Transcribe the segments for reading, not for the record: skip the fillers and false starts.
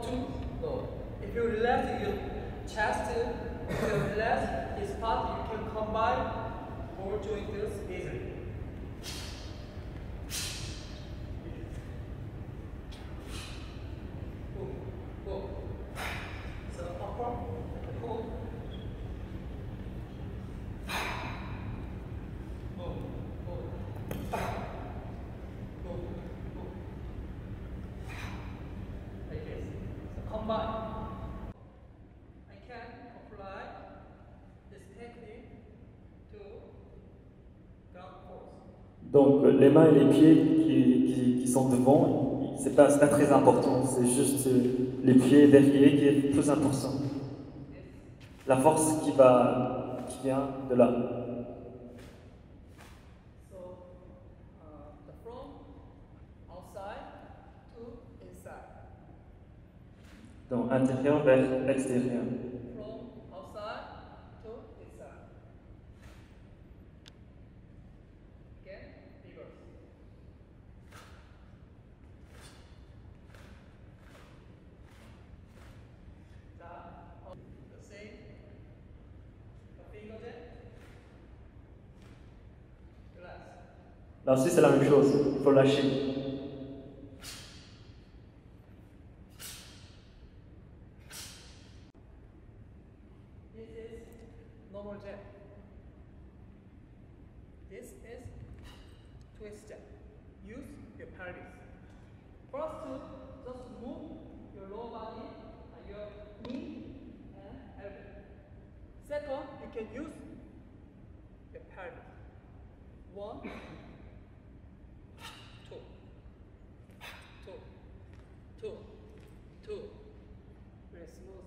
No. If you relax your chest, if you relax this part, you can combine all joints easily. Go. So upper, pull. Like this. So combine. I can apply this technique to ground force. Donc les mains et les pieds qui sont devant, c'est pas très important, c'est juste les pieds derrière qui est plus important. La force qui vient de là. So the from outside to inside. Donc intérieur vers extérieur. From outside to inside. Again, reverse. The same. The fingertip. Relax. Là aussi c'est la même chose, il faut lâcher. This is normal jab. This is twist jab. Use your pelvis. First, just move your lower body and your knee and elbow. Second, you can use your pelvis. 1, 2, 2, 2, 2. Very smooth.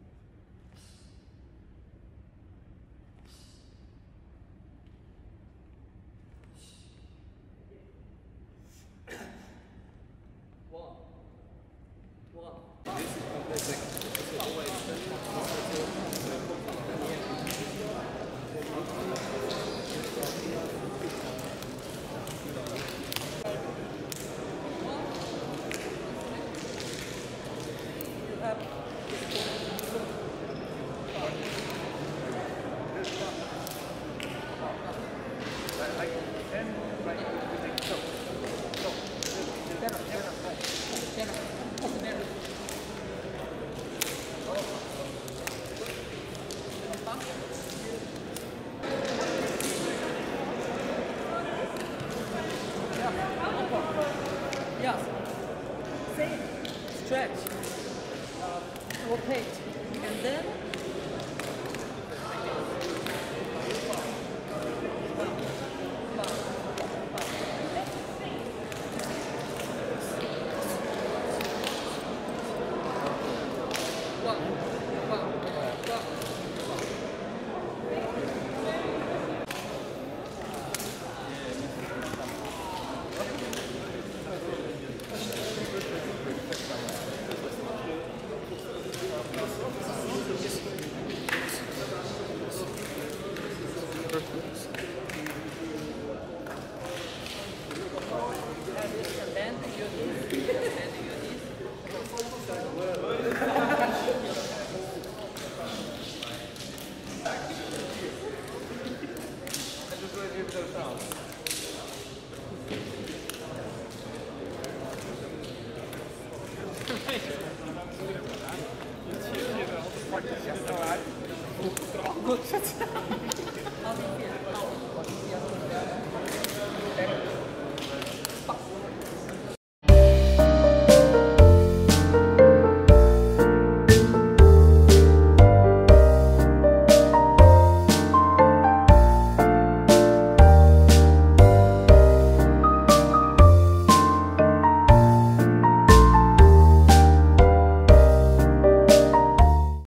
Yes. Same. Stretch. Rotate. And then Gut.